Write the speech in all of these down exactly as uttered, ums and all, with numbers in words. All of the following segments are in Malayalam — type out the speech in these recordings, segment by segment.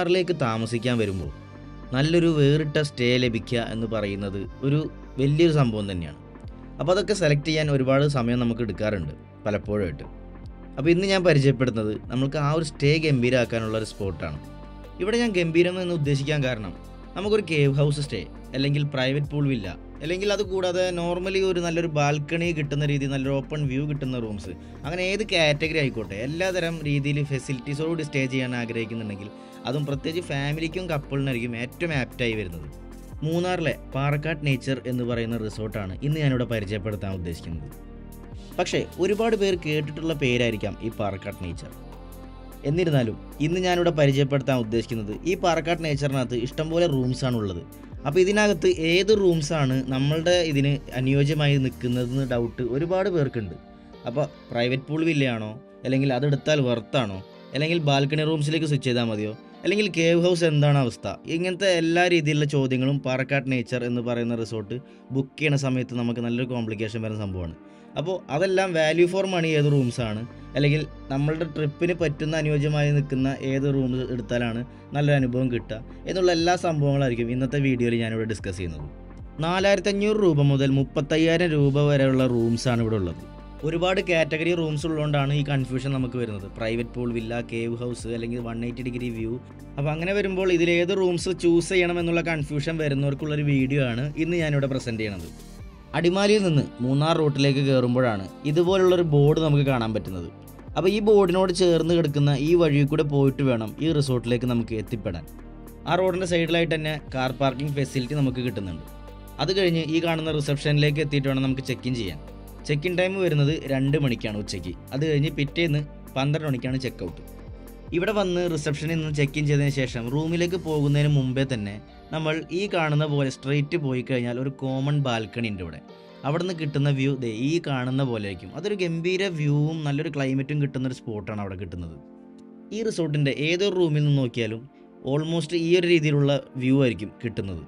മൂന്നാറിലേക്ക് താമസിക്കാൻ വരുമ്പോൾ നല്ലൊരു വേറിട്ട സ്റ്റേ ലഭിക്കുക എന്ന് പറയുന്നത് ഒരു വലിയൊരു സംഭവം തന്നെയാണ്. അപ്പോൾ അതൊക്കെ സെലക്ട് ചെയ്യാൻ ഒരുപാട് സമയം നമുക്ക് എടുക്കാറുണ്ട് പലപ്പോഴായിട്ട്. അപ്പോൾ ഇന്ന് ഞാൻ പരിചയപ്പെടുന്നത് നമുക്ക് ആ ഒരു സ്റ്റേ ഗംഭീരമാക്കാനുള്ള ഒരു സ്പോട്ടാണ്. ഇവിടെ ഞാൻ ഗംഭീരം എന്ന് ഉദ്ദേശിക്കാൻ കാരണം നമുക്കൊരു കേവ് ഹൗസ് സ്റ്റേ, അല്ലെങ്കിൽ പ്രൈവറ്റ് പൂൾ വില്ല, അല്ലെങ്കിൽ അത് കൂടാതെ നോർമലി ഒരു നല്ലൊരു ബാൽക്കണി കിട്ടുന്ന രീതി, നല്ലൊരു ഓപ്പൺ വ്യൂ കിട്ടുന്ന റൂംസ്, അങ്ങനെ ഏത് കാറ്റഗറി ആയിക്കോട്ടെ എല്ലാതരം രീതിയിൽ ഫെസിലിറ്റീസോടുകൂടി സ്റ്റേ ചെയ്യാൻ ആഗ്രഹിക്കുന്നുണ്ടെങ്കിൽ, അതും പ്രത്യേകിച്ച് ഫാമിലിക്കും കപ്പിളിനായിരിക്കും ഏറ്റവും ആപ്റ്റായി വരുന്നത്. മൂന്നാറിലെ പാറക്കാട് നേച്ചർ എന്ന് പറയുന്ന റിസോർട്ടാണ് ഇന്ന് ഞാനിവിടെ പരിചയപ്പെടുത്താൻ ഉദ്ദേശിക്കുന്നത്. പക്ഷേ ഒരുപാട് പേർ കേട്ടിട്ടുള്ള പേരായിരിക്കാം ഈ പാറക്കാട് നേച്ചർ. എന്നിരുന്നാലും ഇന്ന് ഞാനിവിടെ പരിചയപ്പെടുത്താൻ ഉദ്ദേശിക്കുന്നത് ഈ പാറക്കാട് നേച്ചറിനകത്ത് ഇഷ്ടംപോലെ റൂംസാണ് ഉള്ളത്. അപ്പോൾ ഇതിനകത്ത് ഏത് റൂംസാണ് നമ്മളുടെ ഇതിന് അനുയോജ്യമായി നിൽക്കുന്നതെന്ന് ഡൗട്ട് ഒരുപാട് പേർക്കുണ്ട്. അപ്പോൾ പ്രൈവറ്റ് പൂൾ വില്ലയാണോ, അല്ലെങ്കിൽ അതെടുത്താൽ വെർത്താണോ, അല്ലെങ്കിൽ ബാൽക്കണി റൂംസിലേക്ക് സ്വിച്ച് ചെയ്താൽ മതിയോ, അല്ലെങ്കിൽ കേവ് ഹൗസ് എന്താണ് അവസ്ഥ, ഇങ്ങനത്തെ എല്ലാ രീതിയിലുള്ള ചോദ്യങ്ങളും പാറക്കാട് നേച്ചർ എന്ന് പറയുന്ന റിസോർട്ട് ബുക്ക് ചെയ്യുന്ന സമയത്ത് നമുക്ക് നല്ലൊരു കോംപ്ലിക്കേഷൻ വരുന്ന സംഭവമാണ്. അപ്പോൾ അതെല്ലാം വാല്യൂ ഫോർ മണി ഏത് റൂംസാണ്, അല്ലെങ്കിൽ നമ്മളുടെ ട്രിപ്പിന് പറ്റുന്ന അനുയോജ്യമായി നിൽക്കുന്ന ഏത് റൂം എടുത്താലാണ് നല്ലൊരു അനുഭവം കിട്ടുക എന്നുള്ള എല്ലാ സംഭവങ്ങളായിരിക്കും ഇന്നത്തെ വീഡിയോയിൽ ഞാനിവിടെ ഡിസ്കസ് ചെയ്യുന്നത്. നാലായിരത്തി അഞ്ഞൂറ് രൂപ മുതൽ മുപ്പത്തയ്യായിരം രൂപ വരെയുള്ള റൂംസാണ് ഇവിടെ ഉള്ളത്. ഒരുപാട് കാറ്റഗറി റൂംസ് ഉള്ളതുകൊണ്ടാണ് ഈ കൺഫ്യൂഷൻ നമുക്ക് വരുന്നത്. Private pool villa, cave house, അല്ലെങ്കിൽ വൺ എയ്റ്റി ഡിഗ്രി വ്യൂ. അപ്പോൾ അങ്ങനെ വരുമ്പോൾ ഇതിലേത് റൂംസ് ചൂസ് ചെയ്യണം എന്നുള്ള കൺഫ്യൂഷൻ വരുന്നവർക്കുള്ളൊരു വീഡിയോ ആണ് ഇന്ന് ഞാനിവിടെ പ്രസൻറ്റ് ചെയ്യണത്. അടിമാലിയിൽ നിന്ന് മൂന്നാർ റൂട്ടിലേക്ക് കയറുമ്പോഴാണ് ഇതുപോലുള്ളൊരു ബോർഡ് നമുക്ക് കാണാൻ പറ്റുന്നത്. അപ്പോൾ ഈ ബോർഡിനോട് ചേർന്ന് കിടക്കുന്ന ഈ വഴി കൂടെ പോയിട്ട് വേണം ഈ റിസോർട്ടിലേക്ക് നമുക്ക് എത്തിപ്പെടാൻ. ആ റോഡിൻ്റെ സൈഡിലായിട്ട് തന്നെ കാർ പാർക്കിംഗ് ഫെസിലിറ്റി നമുക്ക് കിട്ടുന്നുണ്ട്. അത് കഴിഞ്ഞ് ഈ കാണുന്ന റിസപ്ഷനിലേക്ക് എത്തിയിട്ട് വേണം നമുക്ക് ചെക്ക് ഇൻ ചെയ്യാൻ. ചെക്ക് ഇൻ ടൈം വരുന്നത് രണ്ട് മണിക്കാണ് ഉച്ചയ്ക്ക്. അത് കഴിഞ്ഞ് പിറ്റേന്ന് പന്ത്രണ്ട് മണിക്കാണ് ചെക്ക് ഔട്ട്. ഇവിടെ വന്ന് റിസപ്ഷനിൽ നിന്ന് ചെക്ക് ഇൻ ചെയ്തതിന് ശേഷം റൂമിലേക്ക് പോകുന്നതിന് മുമ്പേ തന്നെ നമ്മൾ ഈ കാണുന്ന പോലെ സ്ട്രെയിറ്റ് പോയി കഴിഞ്ഞാൽ ഒരു കോമൺ ബാൽക്കണി ഉണ്ട് ഇവിടെ. അവിടെ നിന്ന് കിട്ടുന്ന വ്യൂ ദേ ഈ കാണുന്ന പോലെ ആയിരിക്കും. അതൊരു ഗംഭീര വ്യൂവും നല്ലൊരു ക്ലൈമറ്റും കിട്ടുന്നൊരു സ്പോട്ടാണ് അവിടെ കിട്ടുന്നത്. ഈ റിസോർട്ടിൻ്റെ ഏതൊരു റൂമിൽ നിന്ന് നോക്കിയാലും ഓൾമോസ്റ്റ് ഈ ഒരു രീതിയിലുള്ള വ്യൂ ആയിരിക്കും കിട്ടുന്നത്.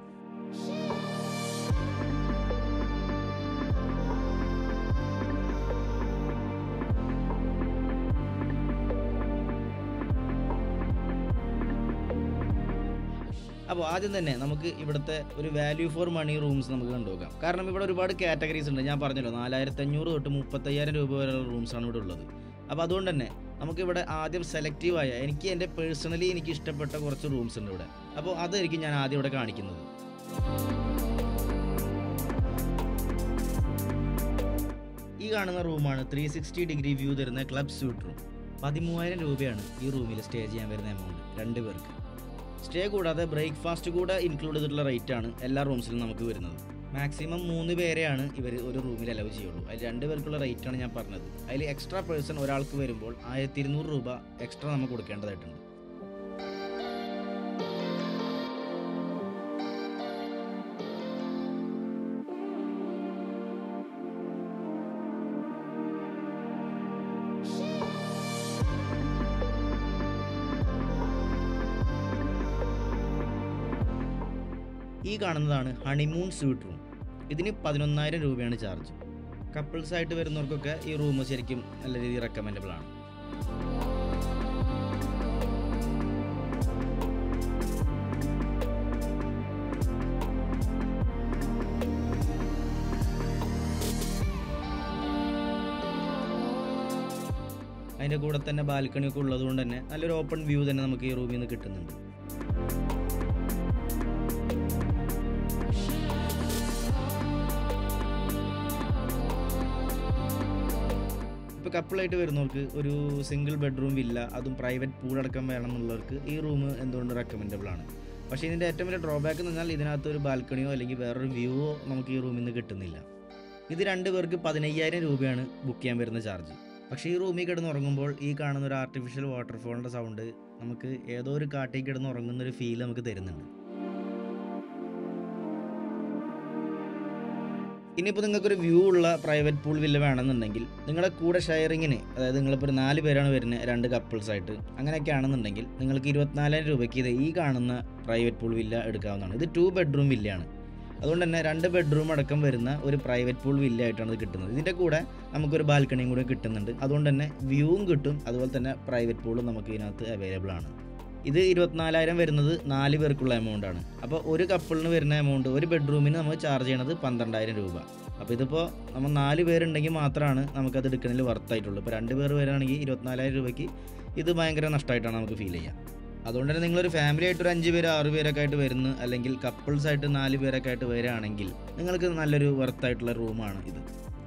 അപ്പോൾ ആദ്യം തന്നെ നമുക്ക് ഇവിടുത്തെ ഒരു വാല്യൂ ഫോർ മണി റൂംസ് നമുക്ക് കണ്ടുനോക്കാം. കാരണം ഇവിടെ ഒരുപാട് കാറ്റഗറീസ് ഉണ്ട്. ഞാൻ പറഞ്ഞല്ലോ നാലായിരത്തി അഞ്ഞൂറ് തൊട്ട് മുപ്പത്തയ്യായിരം രൂപ വരെയുള്ള റൂംസാണ് ഇവിടെ ഉള്ളത്. അപ്പോൾ അതുകൊണ്ട് തന്നെ നമുക്കിവിടെ ആദ്യം സെലക്റ്റീവായ എനിക്ക് എൻ്റെ പേഴ്സണലി എനിക്ക് ഇഷ്ടപ്പെട്ട കുറച്ച് റൂംസ് ഉണ്ട് ഇവിടെ. അപ്പോൾ അതായിരിക്കും ഞാൻ ആദ്യം ഇവിടെ കാണിക്കുന്നത്. ഈ കാണുന്ന റൂമാണ് ത്രീ സിക്സ്റ്റി ഡിഗ്രി വ്യൂ തരുന്ന ക്ലബ് സ്യൂട്ട് റൂം. പതിമൂവായിരം രൂപയാണ് ഈ റൂമിൽ സ്റ്റേ ചെയ്യാൻ വരുന്ന എമൗണ്ട് രണ്ട് പേർക്ക്. സ്റ്റേ കൂടാതെ ബ്രേക്ക്ഫാസ്റ്റ് കൂടെ ഇൻക്ലൂഡ് ചെയ്തിട്ടുള്ള റേറ്റാണ് എല്ലാ റൂംസിലും നമുക്ക് വരുന്നത്. മാക്സിമം മൂന്ന് പേരെയാണ് ഇവർ ഒരു റൂമിൽ അലവ് ചെയ്യുള്ളൂ. അതിൽ രണ്ട് പേർക്കുള്ള റേറ്റാണ് ഞാൻ പറഞ്ഞത്. അതിൽ എക്സ്ട്രാ പേഴ്സൺ ഒരാൾക്ക് വരുമ്പോൾ ആയിരത്തി ഇരുന്നൂറ് രൂപ എക്സ്ട്രാ നമുക്ക് കൊടുക്കേണ്ടതായിട്ടുണ്ട്. ഈ കാണുന്നതാണ് ഹണിമൂൺ സ്യൂട്ട് റൂം. ഇതിന് പതിനൊന്നായിരം രൂപയാണ് ചാർജ്. കപ്പിൾസായിട്ട് വരുന്നവർക്കൊക്കെ ഈ റൂം ശരിക്കും നല്ല രീതിയിൽ റെക്കമെൻഡബിൾ ആണ്. അതിൻ്റെ കൂടെ തന്നെ ബാൽക്കണിയൊക്കെ ഉള്ളതുകൊണ്ട് തന്നെ നല്ലൊരു ഓപ്പൺ വ്യൂ തന്നെ നമുക്ക് ഈ റൂമിൽ നിന്ന് കിട്ടുന്നുണ്ട്. ഇപ്പോൾ കപ്പിളായിട്ട് വരുന്നവർക്ക് ഒരു സിംഗിൾ ബെഡ്റൂം വില്ല, അതും പ്രൈവറ്റ് പൂളടക്കം വേണം എന്നുള്ളവർക്ക് ഈ റൂം എന്തുകൊണ്ട് റെക്കമെൻഡബിൾ ആണ്. പക്ഷേ ഇതിൻ്റെ ഏറ്റവും വലിയ ഡ്രോബാക്ക് എന്ന് പറഞ്ഞാൽ ഇതിനകത്ത് ഒരു ബാൽക്കണിയോ അല്ലെങ്കിൽ വേറൊരു വ്യൂവോ നമുക്ക് ഈ റൂമിൽ നിന്ന് കിട്ടുന്നില്ല. ഇത് രണ്ട് പേർക്ക് പതിനയ്യായിരം രൂപയാണ് ബുക്ക് ചെയ്യാൻ വരുന്ന ചാർജ്. പക്ഷേ ഈ റൂമിൽ കിടന്ന് ഉറങ്ങുമ്പോൾ ഈ കാണുന്ന ഒരു ആർട്ടിഫിഷ്യൽ വാട്ടർഫോളിൻ്റെ സൗണ്ട് നമുക്ക് ഏതോ ഒരു കാട്ടിൽ കിടന്ന് ഉറങ്ങുന്നൊരു ഫീൽ നമുക്ക് തരുന്നുണ്ട്. ഇനിയിപ്പോൾ നിങ്ങൾക്കൊരു വ്യൂ ഉള്ള പ്രൈവറ്റ് പൂൾ വില്ല വേണമെന്നുണ്ടെങ്കിൽ നിങ്ങളുടെ കൂടെ ഷെയറിങ്ങിന്, അതായത് നിങ്ങളിപ്പോൾ ഒരു നാല് പേരാണ് വരുന്നത്, രണ്ട് കപ്പിൾസായിട്ട് അങ്ങനെയൊക്കെ ആണെന്നുണ്ടെങ്കിൽ നിങ്ങൾക്ക് ഇരുപത്തിനാലായിരം രൂപയ്ക്ക് ഇത് ഈ കാണുന്ന പ്രൈവറ്റ് പൂൾ വില്ല എടുക്കാവുന്നതാണ്. ഇത് ടു ബെഡ്റൂം വില്ലയാണ്. അതുകൊണ്ട് തന്നെ രണ്ട് ബെഡ്റൂം അടക്കം വരുന്ന ഒരു പ്രൈവറ്റ് പൂൾ വില്ല ആയിട്ടാണ് ഇത് കിട്ടുന്നത്. ഇതിൻ്റെ കൂടെ നമുക്കൊരു ബാൽക്കണിയും കൂടെ കിട്ടുന്നുണ്ട്. അതുകൊണ്ട് തന്നെ വ്യൂവും കിട്ടും, അതുപോലെ തന്നെ പ്രൈവറ്റ് പൂളും നമുക്ക് ഇതിനകത്ത് അവൈലബിൾ ആണ്. ഇത് ഇരുപത്തിനാലായിരം വരുന്നത് നാല് പേർക്കുള്ള എമൗണ്ട് ആണ്. അപ്പോൾ ഒരു കപ്പിളിന് വരുന്ന എമൗണ്ട് ഒരു ബെഡ്റൂമിന് നമ്മൾ ചാർജ് ചെയ്യണത് പന്ത്രണ്ടായിരം രൂപ. അപ്പോൾ ഇതിപ്പോൾ നമ്മൾ നാല് പേരുണ്ടെങ്കിൽ മാത്രമാണ് നമുക്കത് എടുക്കുന്നതിൽ വർത്തായിട്ടുള്ളൂ. ഇപ്പോൾ രണ്ട് പേർ വരികയാണെങ്കിൽ ഇരുപത്തിനാലായിരം രൂപയ്ക്ക് ഇത് ഭയങ്കര നഷ്ടമായിട്ടാണ് നമുക്ക് ഫീൽ ചെയ്യുക. അതുകൊണ്ട് തന്നെ നിങ്ങളൊരു ഫാമിലി ആയിട്ട് ഒരു അഞ്ച് പേര് ആറ് പേരൊക്കെ ആയിട്ട് വരുന്നു, അല്ലെങ്കിൽ കപ്പിൾസ് ആയിട്ട് നാല് പേരൊക്കെ ആയിട്ട് വരികയാണെങ്കിൽ നിങ്ങൾക്ക് നല്ലൊരു വർത്തായിട്ടുള്ള റൂമാണ് ഇത്.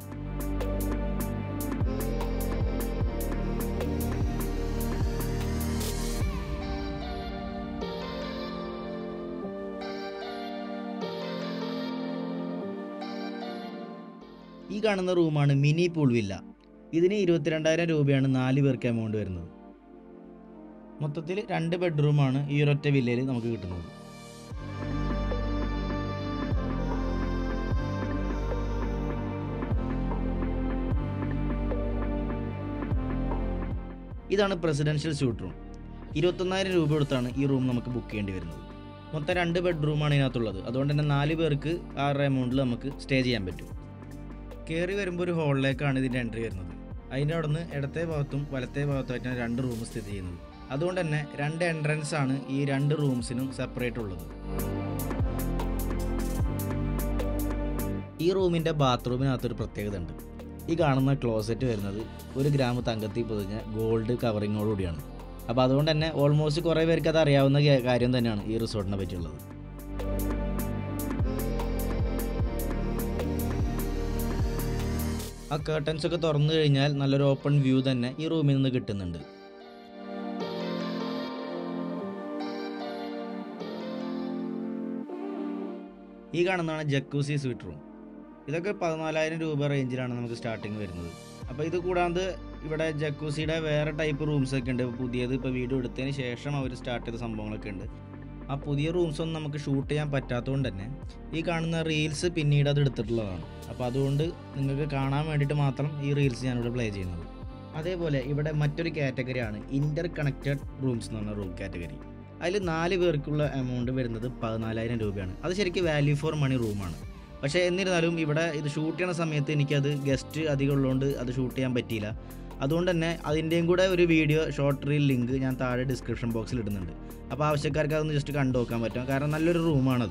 ഈ കാണുന്ന റൂമാണ് മിനി പൂൾ വില്ല. ഇതിന് ഇരുപത്തിരണ്ടായിരം രൂപയാണ് നാല് പേർക്ക് എമൗണ്ട് വരുന്നത്. മൊത്തത്തിൽ രണ്ട് ബെഡ്റൂമാണ് ഈ ഒരൊറ്റ വില്ലയിൽ നമുക്ക് കിട്ടുന്നത്. ഇതാണ് പ്രസിഡൻഷ്യൽ സ്യൂട്ട് റൂം. ഇരുപത്തൊന്നായിരം രൂപ കൊടുത്താണ് ഈ റൂം നമുക്ക് ബുക്ക് ചെയ്യേണ്ടി വരുന്നത്. മൊത്തം രണ്ട് ബെഡ്റൂമാണ് ഇതിനകത്തുള്ളത്. അതുകൊണ്ട് തന്നെ നാല് പേർക്ക് ആ എമൗണ്ടിൽ നമുക്ക് സ്റ്റേ ചെയ്യാൻ പറ്റും. കയറി വരുമ്പോൾ ഒരു ഹോളിലേക്കാണ് ഇതിൻ്റെ എൻട്രി വരുന്നത്. അതിൻ്റെ അവിടെ നിന്ന് ഇടത്തെ ഭാഗത്തും വലത്തെ ഭാഗത്തുമായിട്ടാണ് രണ്ട് റൂം സ്ഥിതി ചെയ്യുന്നത്. അതുകൊണ്ട് തന്നെ രണ്ട് എൻട്രൻസ് ആണ് ഈ രണ്ട് റൂംസിനും സെപ്പറേറ്റ് ഉള്ളത്. ഈ റൂമിൻ്റെ ബാത്റൂമിനകത്തൊരു പ്രത്യേകത ഉണ്ട്. ഈ കാണുന്ന ക്ലോസറ്റ് വരുന്നത് ഒരു ഗ്രാം തങ്കത്തിൽ പൊതിഞ്ഞ ഗോൾഡ് കവറിങ്ങോടുകൂടിയാണ്. അപ്പോൾ അതുകൊണ്ട് തന്നെ ഓൾമോസ്റ്റ് കുറേ പേർക്ക് അത് അറിയാവുന്ന കാര്യം തന്നെയാണ് ഈ റിസോർട്ടിനെ പറ്റിയുള്ളത്. ആ കേർട്ടൻസ് ഒക്കെ തുറന്നു കഴിഞ്ഞാൽ നല്ലൊരു ഓപ്പൺ വ്യൂ തന്നെ ഈ റൂമിൽ നിന്ന് കിട്ടുന്നുണ്ട്. ഈ കാണുന്നതാണ് ജക്കൂസി സ്വീറ്റ് റൂം. ഇതൊക്കെ പതിനാലായിരം രൂപ റേഞ്ചിലാണ് നമുക്ക് സ്റ്റാർട്ടിങ് വരുന്നത്. അപ്പോൾ ഇത് കൂടാതെ ഇവിടെ ജക്കൂസിയുടെ വേറെ ടൈപ്പ് റൂംസ് ഒക്കെ ഉണ്ട്. പുതിയത് ഇപ്പോൾ വീഡിയോ എടുത്തതിന് ശേഷം അവർ സ്റ്റാർട്ട് ചെയ്ത സംഭവങ്ങളൊക്കെ ഉണ്ട്. ആ പുതിയ റൂംസ് ഒന്നും നമുക്ക് ഷൂട്ട് ചെയ്യാൻ പറ്റാത്തതുകൊണ്ട് തന്നെ ഈ കാണുന്ന റീൽസ് പിന്നീട് അത് എടുത്തിട്ടുള്ളതാണ്. അപ്പോൾ അതുകൊണ്ട് നിങ്ങൾക്ക് കാണാൻ വേണ്ടിയിട്ട് മാത്രം ഈ റീൽസ് ഞാനിവിടെ പ്ലേ ചെയ്യുന്നത്. അതേപോലെ ഇവിടെ മറ്റൊരു കാറ്റഗറിയാണ് ഇൻ്റർ കണക്റ്റഡ് റൂംസ് എന്ന് പറഞ്ഞ റൂം കാറ്റഗറി. അതിൽ നാല് പേർക്കുള്ള എമൗണ്ട് വരുന്നത് പതിനാലായിരം രൂപയാണ്. അത് ശരിക്കും വാല്യൂ ഫോർ മണി റൂമാണ്. പക്ഷേ എന്നിരുന്നാലും ഇവിടെ ഇത് ഷൂട്ട് ചെയ്യുന്ന സമയത്ത് എനിക്കത് ഗസ്റ്റ് അധികം ഉള്ളതുകൊണ്ട് അത് ഷൂട്ട് ചെയ്യാൻ പറ്റിയില്ല. അതുകൊണ്ട് തന്നെ അതിൻ്റെയും കൂടെ ഒരു വീഡിയോ ഷോർട്ട് റീൽ ലിങ്ക് ഞാൻ താഴെ ഡിസ്ക്രിപ്ഷൻ ബോക്സിൽ ഇടുന്നുണ്ട്. അപ്പോൾ ആവശ്യക്കാർക്ക് അതൊന്ന് ജസ്റ്റ് കണ്ടു നോക്കാൻ പറ്റും. കാരണം നല്ലൊരു റൂമാണത്.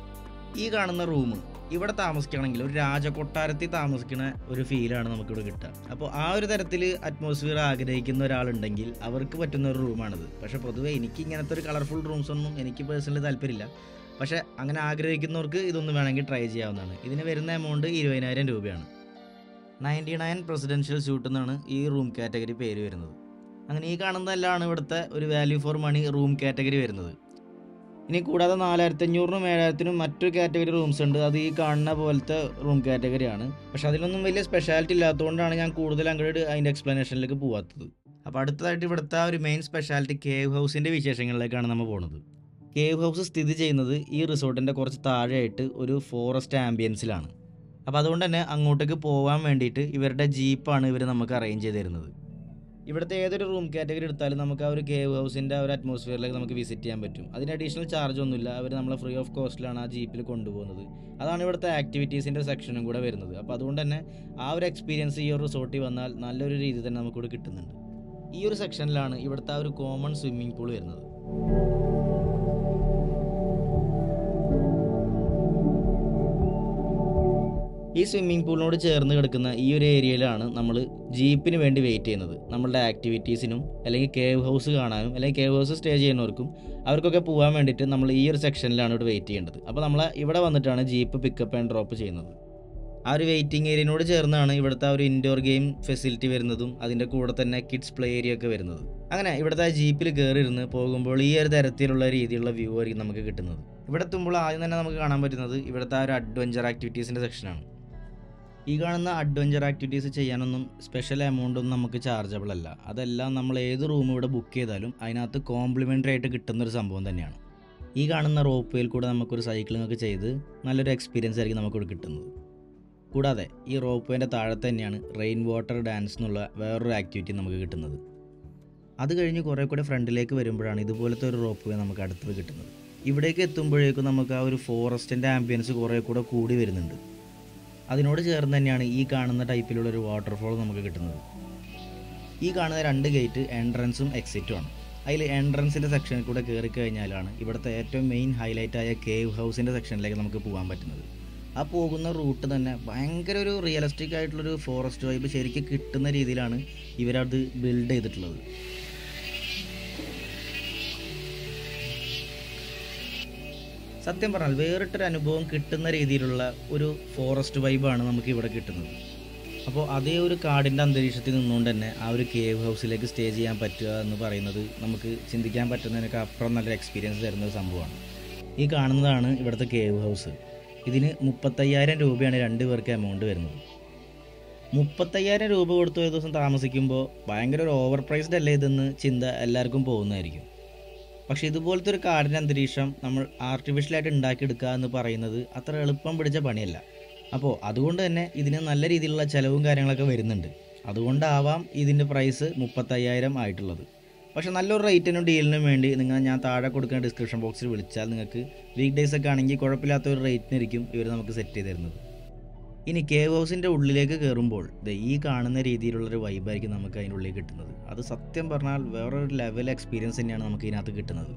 ഈ കാണുന്ന റൂം ഇവിടെ താമസിക്കണമെങ്കിൽ ഒരു രാജകൊട്ടാരത്തിൽ താമസിക്കുന്ന ഒരു ഫീലാണ് നമുക്കിവിടെ കിട്ടുക. അപ്പോൾ ആ ഒരു തരത്തിൽ അറ്റ്മോസ്ഫിയർ ആഗ്രഹിക്കുന്ന ഒരാളുണ്ടെങ്കിൽ അവർക്ക് പറ്റുന്ന ഒരു റൂമാണിത്. പക്ഷേ പൊതുവേ എനിക്ക് ഇങ്ങനത്തെ ഒരു കളർഫുൾ റൂംസൊന്നും എനിക്ക് പേഴ്സണലി താല്പര്യമില്ല. പക്ഷേ അങ്ങനെ ആഗ്രഹിക്കുന്നവർക്ക് ഇതൊന്നും വേണമെങ്കിൽ ട്രൈ ചെയ്യാവുന്നതാണ്. ഇതിന് വരുന്ന എമൗണ്ട് ഇരുപതിനായിരം രൂപയാണ്. നയൻറ്റി നയൻ പ്രസിഡൻഷ്യൽ സ്യൂട്ട് എന്നാണ് ഈ റൂം കാറ്റഗറി പേര് വരുന്നത്. അങ്ങനെ ഈ കാണുന്നതെല്ലാം ഇവിടുത്തെ ഒരു value for money room category വരുന്നത്. ഇനി കൂടാതെ നാലായിരത്തി അഞ്ഞൂറിനും ഏഴായിരത്തിനും മറ്റൊരു കാറ്റഗറി റൂംസ് ഉണ്ട്. അത് ഈ കാണുന്ന പോലത്തെ റൂം കാറ്റഗറിയാണ്. പക്ഷെ അതിലൊന്നും വലിയ സ്പെഷ്യാലിറ്റി ഇല്ലാത്തതുകൊണ്ടാണ് ഞാൻ കൂടുതൽ അങ്ങോട്ട് അതിൻ്റെ എക്സ്പ്ലനേഷനിലേക്ക് പോകാത്തത്. അപ്പോൾ അടുത്തതായിട്ട് ഇവിടുത്തെ ഒരു മെയിൻ സ്പെഷ്യാലിറ്റി കേവ് ഹൗസിൻ്റെ വിശേഷങ്ങളിലേക്കാണ് നമ്മൾ പോകുന്നത്. കേവ് ഹൗസ് സ്ഥിതി ചെയ്യുന്നത് ഈ റിസോർട്ടിൻ്റെ കുറച്ച് താഴെയായിട്ട് ഒരു ഫോറസ്റ്റ് ആംബിയൻസിലാണ്. അപ്പോൾ അതുകൊണ്ട് തന്നെ അങ്ങോട്ടേക്ക് പോകാൻ വേണ്ടിയിട്ട് ഇവരുടെ ജീപ്പാണ് ഇവർ നമുക്ക് അറേഞ്ച് ചെയ്ത് തരുന്നത്. ഇവിടുത്തെ ഏതൊരു റൂം കാറ്റഗറി എടുത്താലും നമുക്ക് ആ ഒരു കേവ് ഹൗസിൻ്റെ ആ ഒരു അറ്റ്മോസ്ഫിയറിലേക്ക് നമുക്ക് വിസിറ്റ് ചെയ്യാൻ പറ്റും. അതിന് അഡീഷണൽ ചാർജ് ഒന്നുമില്ല. അവർ നമ്മളെ ഫ്രീ ഓഫ് കോസ്റ്റിലാണ് ആ ജീപ്പിൽ കൊണ്ടുപോകുന്നത്. അതാണ് ഇവിടുത്തെ ആക്ടിവിറ്റീസിൻ്റെ സെക്ഷനും കൂടെ വരുന്നത്. അപ്പോൾ അതുകൊണ്ട് തന്നെ ആ ഒരു എക്സ്പീരിയൻസ് ഈ ഒരു റിസോർട്ടിൽ വന്നാൽ നല്ലൊരു രീതി തന്നെ നമുക്കിവിടെ കിട്ടുന്നുണ്ട്. ഈ ഒരു സെക്ഷനിലാണ് ഇവിടുത്തെ ആ ഒരു കോമൺ സ്വിമ്മിംഗ് പൂൾ വരുന്നത്. ഈ സ്വിമ്മിംഗ് പൂളിനോട് ചേർന്ന് കിടക്കുന്ന ഈ ഒരു ഏരിയയിലാണ് നമ്മൾ ജീപ്പിന് വേണ്ടി വെയിറ്റ് ചെയ്യുന്നത്. നമ്മളുടെ ആക്ടിവിറ്റീസിനും അല്ലെങ്കിൽ കേവ് ഹൗസ് കാണാനും അല്ലെങ്കിൽ കേവ് ഹൗസ് സ്റ്റേ ചെയ്യുന്നവർക്കും അവർക്കൊക്കെ പോകാൻ വേണ്ടിയിട്ട് നമ്മൾ ഈ ഒരു സെക്ഷനിലാണ് ഇവിടെ വെയിറ്റ് ചെയ്യേണ്ടത്. അപ്പോൾ നമ്മൾ ഇവിടെ വന്നിട്ടാണ് ജീപ്പ് പിക്കപ്പ് ആൻഡ് ഡ്രോപ്പ് ചെയ്യുന്നത്. ആ ഒരു വെയിറ്റിംഗ് ഏരിയനോട് ചേർന്നാണ് ഇവിടുത്തെ ആ ഒരു ഇൻഡോർ ഗെയിം ഫെസിലിറ്റി വരുന്നതും അതിൻ്റെ കൂടെ തന്നെ കിഡ്സ് പ്ലേ ഏരിയ ഒക്കെ വരുന്നത്. അങ്ങനെ ഇവിടുത്തെ ആ ജീപ്പിൽ കയറിയിരുന്ന് പോകുമ്പോൾ ഈ ഒരു തരത്തിലുള്ള രീതിയിലുള്ള വ്യൂ ആയിരിക്കും നമുക്ക് കിട്ടുന്നത്. ഇവിടെ എത്തുമ്പോൾ ആദ്യം തന്നെ നമുക്ക് കാണാൻ പറ്റുന്നത് ഇവിടുത്തെ ആ ഒരു അഡ്വഞ്ചർ ആക്ടിവിറ്റീസിൻ്റെ സെക്ഷനാണ്. ഈ കാണുന്ന അഡ്വഞ്ചർ ആക്ടിവിറ്റീസ് ചെയ്യാനൊന്നും സ്പെഷ്യൽ എമൗണ്ട് ഒന്നും നമുക്ക് ചാർജബിൾ അല്ല. അതെല്ലാം നമ്മൾ ഏത് റൂം ഇവിടെ ബുക്ക് ചെയ്താലും അതിനകത്ത് കോംപ്ലിമെൻ്ററി ആയിട്ട് കിട്ടുന്നൊരു സംഭവം തന്നെയാണ്. ഈ കാണുന്ന റോപ്പ് വേയിൽ കൂടെ നമുക്കൊരു സൈക്ലിംഗ് ഒക്കെ ചെയ്ത് നല്ലൊരു എക്സ്പീരിയൻസ് ആയിരിക്കും നമുക്കിവിടെ കിട്ടുന്നത്. കൂടാതെ ഈ റോപ്പ് വേൻ്റെ താഴെ തന്നെയാണ് റെയിൻ വാട്ടർ ഡാൻസ് എന്നുള്ള വേറൊരു ആക്ടിവിറ്റി നമുക്ക് കിട്ടുന്നത്. അത് കഴിഞ്ഞ് കുറേ കൂടെ ഫ്രണ്ടിലേക്ക് വരുമ്പോഴാണ് ഇതുപോലത്തെ ഒരു റോപ്പ് വേ നമുക്ക് അടുത്തത് കിട്ടുന്നത്. ഇവിടേക്ക് എത്തുമ്പോഴേക്കും നമുക്ക് ആ ഒരു ഫോറസ്റ്റിൻ്റെ ആംബിയൻസ് കുറേ കൂടെ കൂടി വരുന്നുണ്ട്. അതിനോട് ചേർന്ന് തന്നെയാണ് ഈ കാണുന്ന ടൈപ്പിലുള്ള ഒരു വാട്ടർഫോൾ നമുക്ക് കിട്ടുന്നത്. ഈ കാണുന്ന രണ്ട് ഗേറ്റ് എൻട്രൻസും എക്സിറ്റും ആണ്. അതിൽ എൻട്രൻസിൻ്റെ സെക്ഷനിൽ കൂടെ കയറി കഴിഞ്ഞാലാണ് ഇവിടുത്തെ ഏറ്റവും മെയിൻ ഹൈലൈറ്റായ കേവ് ഹൗസിൻ്റെ സെക്ഷനിലേക്ക് നമുക്ക് പോകാൻ പറ്റുന്നത്. ആ പോകുന്ന റൂട്ട് തന്നെ ഭയങ്കര ഒരു റിയലിസ്റ്റിക് ആയിട്ടുള്ളൊരു ഫോറസ്റ്റ് വൈബ് ശരിക്കും കിട്ടുന്ന രീതിയിലാണ് ഇവരത് ബിൽഡ് ചെയ്തിട്ടുള്ളത്. സത്യം പറഞ്ഞാൽ വേറിട്ടൊരു അനുഭവം കിട്ടുന്ന രീതിയിലുള്ള ഒരു ഫോറസ്റ്റ് വൈബാണ് നമുക്ക് ഇവിടെ കിട്ടുന്നത്. അപ്പോൾ അതേ ഒരു കാടിൻ്റെ അന്തരീക്ഷത്തിൽ നിന്നുകൊണ്ട് തന്നെ ആ ഒരു കേവ് ഹൗസിലേക്ക് സ്റ്റേ ചെയ്യാൻ പറ്റുക എന്ന് പറയുന്നത് നമുക്ക് ചിന്തിക്കാൻ പറ്റുന്നതിനൊക്കെ അപ്പുറം നല്ലൊരു എക്സ്പീരിയൻസ് തരുന്ന ഒരു സംഭവമാണ്. ഈ കാണുന്നതാണ് ഇവിടുത്തെ കേവ് ഹൗസ്. ഇതിന് മുപ്പത്തയ്യായിരം രൂപയാണ് രണ്ട് പേർക്ക് എമൗണ്ട് വരുന്നത്. മുപ്പത്തയ്യായിരം രൂപ കൊടുത്ത് ഒരു ദിവസം താമസിക്കുമ്പോൾ ഭയങ്കര ഒരു ഓവർ പ്രൈസ്ഡ് അല്ലേ ഇതെന്ന് ചിന്ത എല്ലാവർക്കും പോകുന്നതായിരിക്കും. പക്ഷേ ഇതുപോലത്തെ ഒരു കാടിൻ്റെ അന്തരീക്ഷം നമ്മൾ ആർട്ടിഫിഷ്യലായിട്ട് ഉണ്ടാക്കിയെടുക്കുക എന്ന് പറയുന്നത് അത്ര എളുപ്പം പിടിച്ച പണിയല്ല. അപ്പോൾ അതുകൊണ്ട് തന്നെ ഇതിന് നല്ല രീതിയിലുള്ള ചിലവും കാര്യങ്ങളൊക്കെ വരുന്നുണ്ട്. അതുകൊണ്ടാവാം ഇതിൻ്റെ പ്രൈസ് മുപ്പത്തയ്യായിരം ആയിട്ടുള്ളത്. പക്ഷേ നല്ലൊരു റേറ്റിനും ഡീലിനും വേണ്ടി നിങ്ങൾ ഞാൻ താഴെ കൊടുക്കുന്ന ഡിസ്ക്രിപ്ഷൻ ബോക്സിൽ വിളിച്ചാൽ നിങ്ങൾക്ക് വീക്ക് ഡേയ്സ് ഒക്കെ ആണെങ്കിൽ കുഴപ്പമില്ലാത്തൊരു റേറ്റിനായിരിക്കും ഇവർ നമുക്ക് സെറ്റ് ചെയ്ത് തരുന്നത്. ഇനി കേവ് ഹൗസിൻ്റെ ഉള്ളിലേക്ക് കയറുമ്പോൾ ഈ കാണുന്ന രീതിയിലുള്ളൊരു വൈബായിരിക്കും നമുക്ക് അതിൻ്റെ ഉള്ളിൽ കിട്ടുന്നത്. അത് സത്യം പറഞ്ഞാൽ വേറൊരു ലെവൽ എക്സ്പീരിയൻസ് തന്നെയാണ് നമുക്ക് ഇതിനകത്ത് കിട്ടുന്നത്.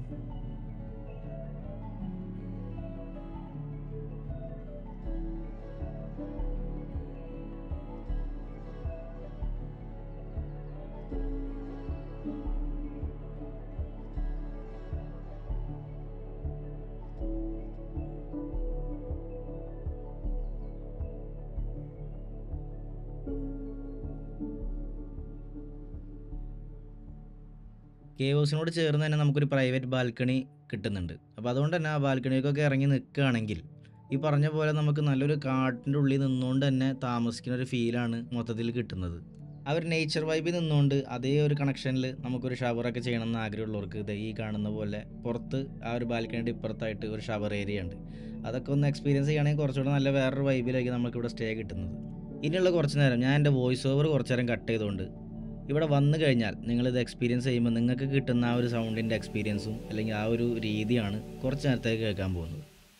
കേവ് ഹൗസിനോട് ചേർന്ന് തന്നെ നമുക്കൊരു പ്രൈവറ്റ് ബാൽക്കണി കിട്ടുന്നുണ്ട്. അപ്പോൾ അതുകൊണ്ട് തന്നെ ആ ബാൽക്കണിയൊക്കെ ഇറങ്ങി നിൽക്കുകയാണെങ്കിൽ ഈ പറഞ്ഞ പോലെ നമുക്ക് നല്ലൊരു കാട്ടിൻ്റെ ഉള്ളിൽ നിന്നുകൊണ്ട് തന്നെ താമസിക്കുന്ന ഒരു ഫീലാണ് മൊത്തത്തിൽ കിട്ടുന്നത്. ആ ഒരു നേച്ചർ വൈബിൽ നിന്നുകൊണ്ട് അതേ ഒരു കണക്ഷനിൽ നമുക്കൊരു ഷവറൊക്കെ ചെയ്യണമെന്ന് ആഗ്രഹമുള്ളവർക്ക് ഇത് ഈ കാണുന്ന പോലെ പുറത്ത് ആ ഒരു ബാൽക്കണിയുടെ ഇപ്പുറത്തായിട്ട് ഒരു ഷവർ ഏരിയ ഉണ്ട്. അതൊക്കെ ഒന്ന് എക്സ്പീരിയൻസ് ചെയ്യുകയാണെങ്കിൽ കുറച്ചുകൂടെ നല്ല വേറൊരു വൈബിലായിരിക്കും നമുക്കിവിടെ സ്റ്റേ കിട്ടുന്നത്. ഇനിയുള്ള കുറച്ച് നേരം ഞാൻ എൻ്റെ വോയിസ് ഓവർ കുറച്ച് നേരം കട്ട് ചെയ്തുകൊണ്ട് ഇവിടെ വന്നു കഴിഞ്ഞാൽ നിങ്ങളിത് എക്സ്പീരിയൻസ് ചെയ്യുമ്പോൾ നിങ്ങൾക്ക് കിട്ടുന്ന ആ ഒരു സൗണ്ടിൻ്റെ എക്സ്പീരിയൻസും അല്ലെങ്കിൽ ആ ഒരു രീതിയാണ് കുറച്ച് നേരത്തേക്ക് കേൾക്കാൻ പോകുന്നത്.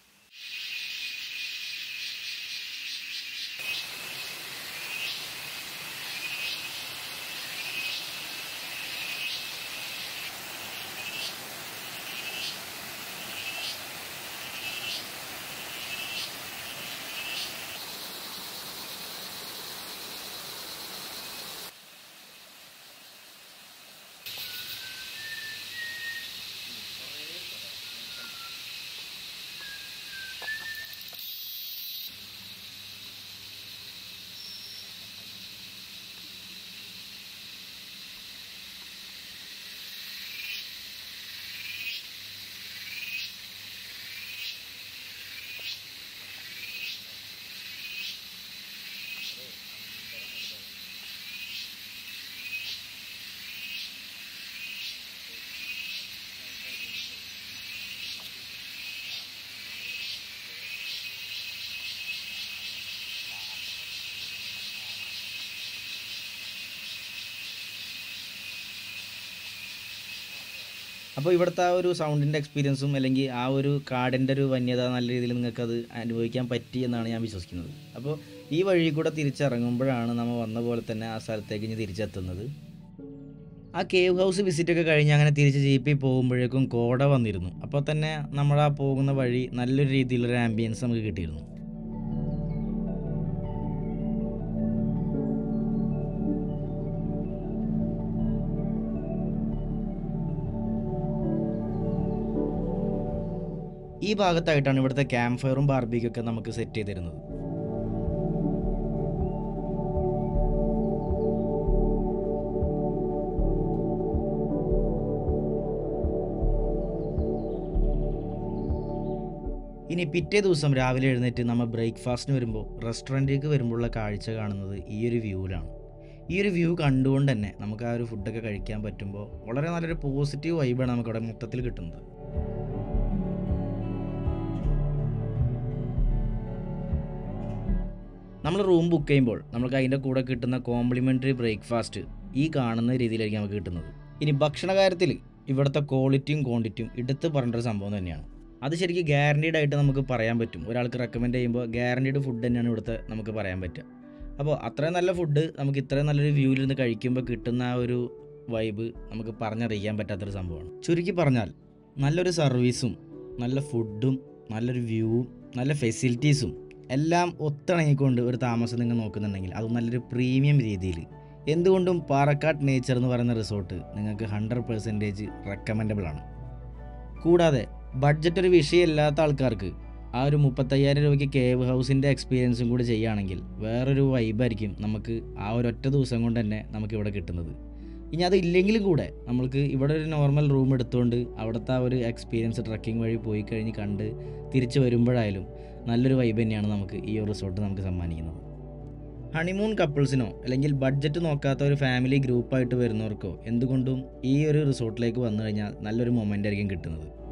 അപ്പോൾ ഇവിടുത്തെ ആ ഒരു സൗണ്ടിൻ്റെ എക്സ്പീരിയൻസും അല്ലെങ്കിൽ ആ ഒരു കാടിൻ്റെ ഒരു വന്യത നല്ല രീതിയിൽ നിങ്ങൾക്കത് അനുഭവിക്കാൻ പറ്റി എന്നാണ് ഞാൻ വിശ്വസിക്കുന്നത്. അപ്പോൾ ഈ വഴി കൂടെ തിരിച്ചിറങ്ങുമ്പോഴാണ് നമ്മൾ വന്ന പോലെ തന്നെ ആ സ്ഥലത്തേക്ക് ഇനി തിരിച്ചെത്തുന്നത്. ആ കേവ് ഹൗസ് വിസിറ്റൊക്കെ കഴിഞ്ഞ് അങ്ങനെ തിരിച്ച് ജീപ്പിൽ പോകുമ്പോഴേക്കും കോട വന്നിരുന്നു. അപ്പോൾ തന്നെ നമ്മൾ ആ പോകുന്ന വഴി നല്ലൊരു രീതിയിലൊരു ആംബിയൻസ് നമുക്ക് കിട്ടിയിരുന്നു. ഈ ഭാഗത്തായിട്ടാണ് ഇവിടുത്തെ ക്യാമ്പ് ഫയറും ബാർബിക്യൂ ഒക്കെ നമുക്ക് സെറ്റ് ചെയ്ത് തരുന്നത്. ഇനി പിറ്റേ ദിവസം രാവിലെ എഴുന്നേറ്റ് നമ്മൾ ബ്രേക്ക്ഫാസ്റ്റിന് വരുമ്പോൾ റെസ്റ്റോറൻറ്റിലേക്ക് വരുമ്പോഴുള്ള കാഴ്ച കാണുന്നത് ഈ ഒരു വ്യൂവിലാണ്. ഈ ഒരു വ്യൂ കണ്ടുകൊണ്ട് തന്നെ നമുക്ക് ആ ഒരു ഫുഡൊക്കെ കഴിക്കാൻ പറ്റുമ്പോൾ വളരെ നല്ലൊരു പോസിറ്റീവ് വൈബാണ് നമുക്കവിടെ മൊത്തത്തിൽ കിട്ടുന്നത്. നമ്മൾ റൂം ബുക്ക് ചെയ്യുമ്പോൾ നമുക്ക് അതിൻ്റെ കൂടെ കിട്ടുന്ന കോംപ്ലിമെൻ്ററി ബ്രേക്ക്ഫാസ്റ്റ് ഈ കാണുന്ന രീതിയിലായിരിക്കും നമുക്ക് കിട്ടുന്നത്. ഇനി ഭക്ഷണ കാര്യത്തിൽ ഇവിടുത്തെ ക്വാളിറ്റിയും ക്വാണ്ടിറ്റിയും എടുത്ത് പറഞ്ഞൊരു സംഭവം തന്നെയാണ്. അത് ശരിക്കും ഗ്യാരണ്ടീഡ് ആയിട്ട് നമുക്ക് പറയാൻ പറ്റും. ഒരാൾക്ക് റെക്കമെൻഡ് ചെയ്യുമ്പോൾ ഗ്യാരണ്ടീഡ് ഫുഡ് തന്നെയാണ് ഇവിടുത്തെ നമുക്ക് പറയാൻ പറ്റുക. അപ്പോൾ അത്രയും നല്ല ഫുഡ് നമുക്ക് ഇത്രയും നല്ലൊരു വ്യൂവിൽ നിന്ന് കഴിക്കുമ്പോൾ കിട്ടുന്ന ആ ഒരു വൈബ് നമുക്ക് പറഞ്ഞറിയിക്കാൻ പറ്റാത്തൊരു സംഭവമാണ്. ചുരുക്കി പറഞ്ഞാൽ നല്ലൊരു സർവീസും നല്ല ഫുഡും നല്ലൊരു വ്യൂവും നല്ല ഫെസിലിറ്റീസും എല്ലാം ഒത്തിണങ്ങിക്കൊണ്ട് ഒരു താമസം നിങ്ങൾ നോക്കുന്നുണ്ടെങ്കിൽ അത് നല്ലൊരു പ്രീമിയം രീതിയിൽ എന്തുകൊണ്ടും പാറക്കാട് നേച്ചർ എന്ന് പറയുന്ന റിസോർട്ട് നിങ്ങൾക്ക് ഹൺഡ്രഡ് പെർസെൻറ്റേജ് റെക്കമെൻഡബിൾ ആണ്. കൂടാതെ ബഡ്ജറ്റ് ഒരു വിഷയമില്ലാത്ത ആൾക്കാർക്ക് ആ ഒരു മുപ്പത്തയ്യായിരം രൂപയ്ക്ക് കേവ് ഹൗസിൻ്റെ എക്സ്പീരിയൻസും കൂടി ചെയ്യുകയാണെങ്കിൽ വേറൊരു വൈബായിരിക്കും നമുക്ക് ആ ഒരൊറ്റ ദിവസം കൊണ്ട് തന്നെ നമുക്കിവിടെ കിട്ടുന്നത്. ഇനി അത് ഇല്ലെങ്കിലും കൂടെ നമ്മൾക്ക് ഇവിടെ ഒരു നോർമൽ റൂം എടുത്തുകൊണ്ട് അവിടുത്തെ ആ ഒരു എക്സ്പീരിയൻസ് ട്രക്കിംഗ് വഴി പോയി കഴിഞ്ഞ് കണ്ട് തിരിച്ച് വരുമ്പോഴായാലും നല്ലൊരു വൈബ് തന്നെയാണ് നമുക്ക് ഈ ഒരു റിസോർട്ട് നമുക്ക് സമ്മാനിക്കുന്നത്. ഹണിമൂൺ കപ്പിൾസിനോ അല്ലെങ്കിൽ ബഡ്ജറ്റ് നോക്കാത്ത ഒരു ഫാമിലി ഗ്രൂപ്പായിട്ട് വരുന്നവർക്കോ എന്തുകൊണ്ടും ഈ ഒരു റിസോർട്ടിലേക്ക് വന്നു കഴിഞ്ഞാൽ നല്ലൊരു മൊമെൻ്റ് ആയിരിക്കും കിട്ടുന്നത്.